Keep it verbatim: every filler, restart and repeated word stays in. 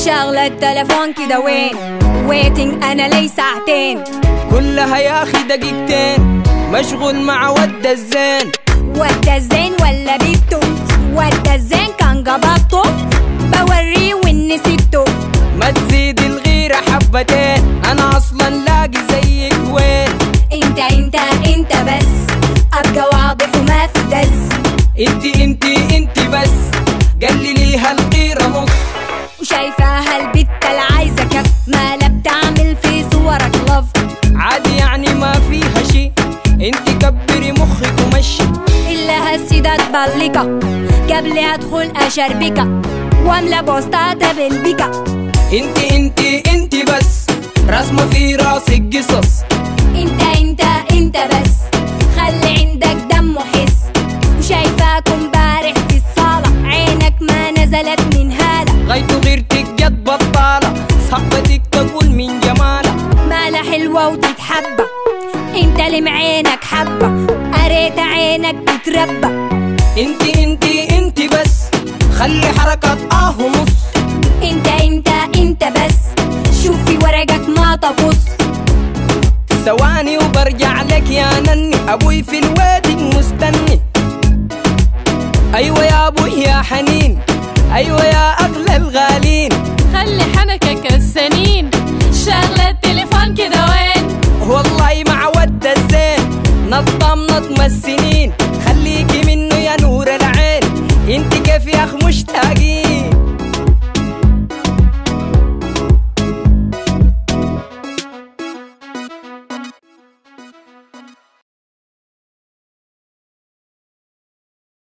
شغلة التليفون كده وين؟ ويتنج انا لي ساعتين كلها يا اخي دقيقتين، مشغول مع ود الزين. ود الزين ولا بيبتو؟ ود الزين كان قبضته بوريه واني سبته. ما تزيد الغيرة حبتين، انا اصلا لاقي زيك وين؟ انت انت انت بس ابقى واضح وما في دس. انتي انتي انتي بس قلليها الغيرة نص. وشايفاها البت العايزة كف مالها بتعمل في صورك لف. عادي يعني ما فيها شي، انتي كبري مخك ومشي. إلا هسي ده تبلكة قبل ادخل اشربكة واملى بوستات بالبكة. انتي انتي انتي بس رسمة في راسك قصص. انت انت انت بس خلي عندك دم وحس. وشايفاكم بارح في الصالة عينك ما نزلت من هالة. غايته غيرتك جد بطالة، صحبتك تقول من جمالة. مالها حلوة وتتحبى، انت اللي معينك حبة قريت عينك بتربى. انتي انتي انتي بس خلي حركة اه ونص. انت انت انت بس شوفي ورقك ما تبص. ثواني وبرجع لك يا نني، ابوي في الوادي مستني. ايوه يا ابوي يا حنين، ايوه يا اغلى الغالين. خلي حنكك السنين شغلة التليفون كده وين؟ والله مع ود الزين نظم نظم السنين. خليكي منه يا نور العين، انت كيف يا اخ